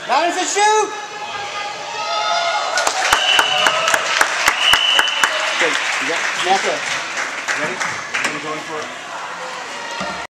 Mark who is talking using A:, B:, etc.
A: Madison, shoot! Okay, you got Samantha. Ready? You're going for it.